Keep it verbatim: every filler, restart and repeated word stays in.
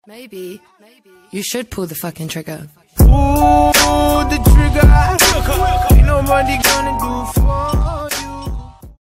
Maybe, maybe you should pull the fucking trigger. Pull the trigger. Ain't nobody gonna do